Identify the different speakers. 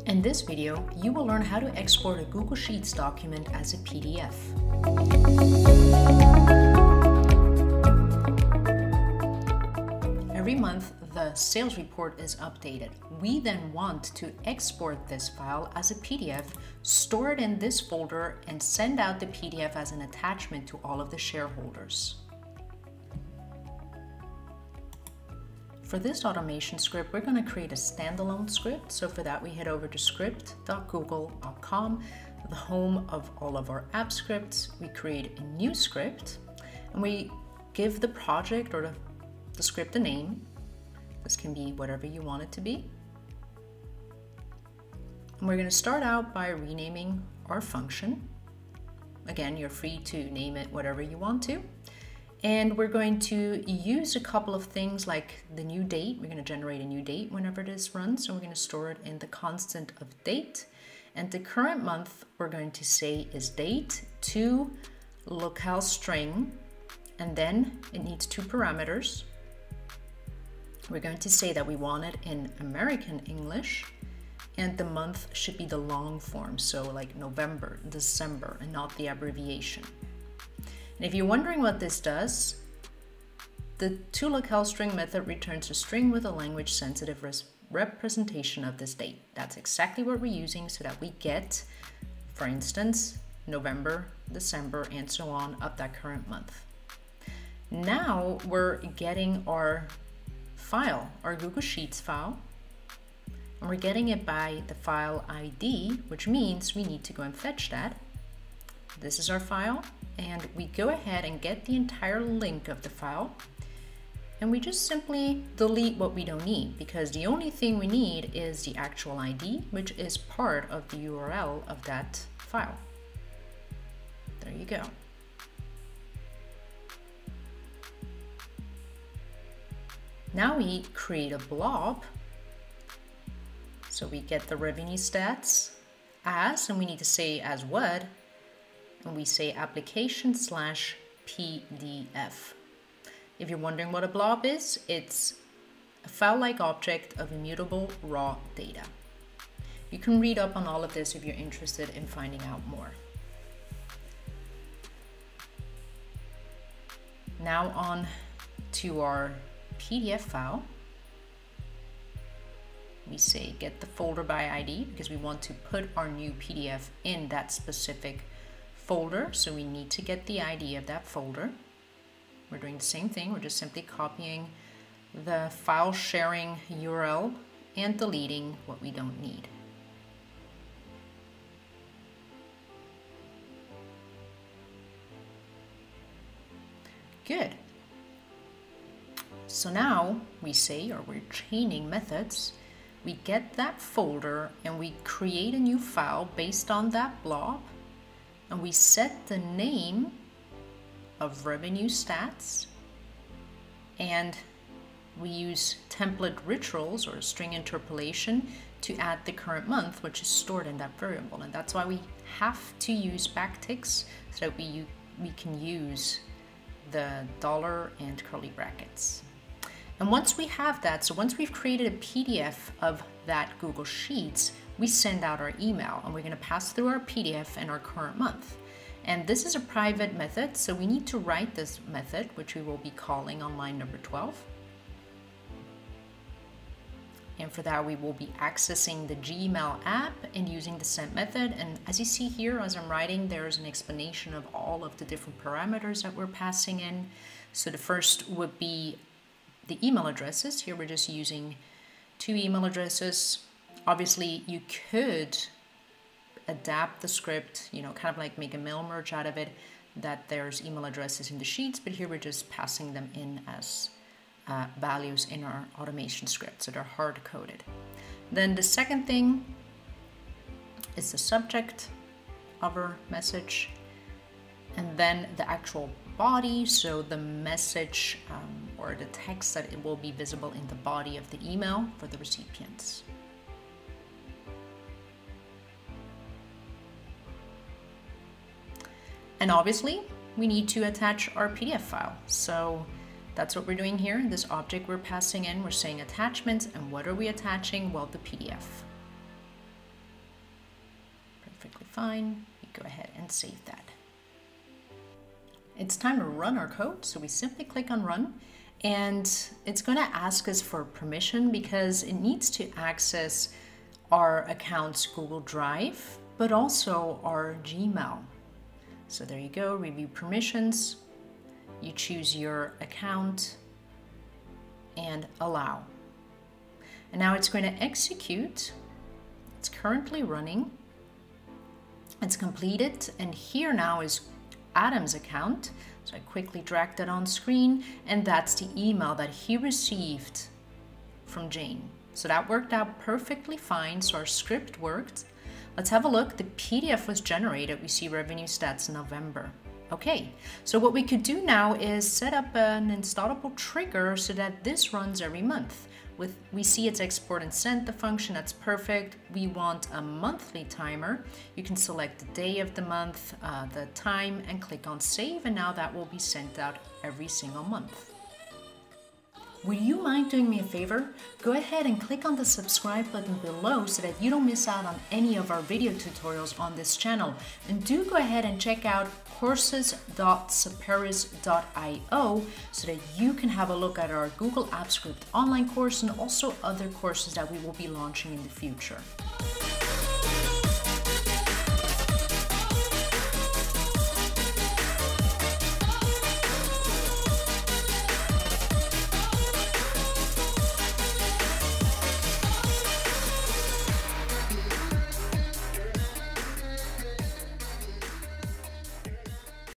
Speaker 1: In this video, you will learn how to export a Google Sheets document as a PDF. Every month, the sales report is updated. We then want to export this file as a PDF, store it in this folder, and send out the PDF as an attachment to all of the shareholders. For this automation script, we're going to create a standalone script. So for that, we head over to script.google.com, the home of all of our app scripts. We create a new script and we give the project or the script a name. This can be whatever you want it to be. And we're going to start out by renaming our function. Again, you're free to name it whatever you want to. And we're going to use a couple of things like the new date. We're going to generate a new date whenever this runs, and we're going to store it in the constant of date. And the current month we're going to say is date to locale string, and then it needs two parameters. We're going to say that we want it in American English, and the month should be the long form, so like November, December, and not the abbreviation. And if you're wondering what this does, the toLocaleString method returns a string with a language-sensitive representation of this date. That's exactly what we're using so that we get, for instance, November, December, and so on of that current month. Now we're getting our file, our Google Sheets file, and we're getting it by the file ID, which means we need to go and fetch that. This is our file. And we go ahead and get the entire link of the file, and we just simply delete what we don't need, because the only thing we need is the actual ID, which is part of the URL of that file. There you go. Now we create a blob. So we get the revenue stats as, and we need to say as what? And we say application/PDF. If you're wondering what a blob is, it's a file-like object of immutable raw data. You can read up on all of this if you're interested in finding out more. Now on to our PDF file. We say get the folder by ID because we want to put our new PDF in that specific folder, so we need to get the ID of that folder. We're doing the same thing, we're just simply copying the file sharing URL and deleting what we don't need. Good. So now we say, or we're chaining methods, we get that folder and we create a new file based on that blob. And we set the name of revenue stats, and we use template rituals or string interpolation to add the current month, which is stored in that variable. And that's why we have to use backticks so that we can use the dollar and curly brackets. And once we have that, so once we've created a PDF of that Google Sheets, we send out our email, and we're going to pass through our PDF and our current month. And this is a private method, so we need to write this method, which we will be calling on line number 12. And for that, we will be accessing the Gmail app and using the send method. And as you see here, as I'm writing, there's an explanation of all of the different parameters that we're passing in. So the first would be the email addresses. Here we're just using 2 email addresses. Obviously, you could adapt the script, kind of like make a mail merge out of it, that there's email addresses in the sheets, but here we're just passing them in as values in our automation script, so they're hard-coded. Then the second thing is the subject of our message, and then the actual body, so the message or the text that it will be visible in the body of the email for the recipients. And obviously, we need to attach our PDF file. So that's what we're doing here. This object we're passing in, we're saying attachments, and what are we attaching? Well, the PDF. fine. We go ahead and save that. It's time to run our code, so we simply click on run, and it's going to ask us for permission because it needs to access our account's Google Drive, but also our Gmail. So there you go, review permissions, you choose your account and allow. And now it's going to execute. It's currently running. It's completed, and here now is Adam's account. So I quickly drag that on screen, and that's the email that he received from Jane. So that worked out perfectly fine. So our script worked. Let's have a look. The PDF was generated. We see revenue stats November. Okay, so what we could do now is set up an installable trigger so that this runs every month. We see it's export and send the function, that's perfect. We want a monthly timer. You can select the day of the month, the time, and click on save, and now that will be sent out every single month. Would you mind doing me a favor? Go ahead and click on the subscribe button below so that you don't miss out on any of our video tutorials on this channel. And do go ahead and check out courses.saperis.io so that you can have a look at our Google Apps Script online course and also other courses that we will be launching in the future.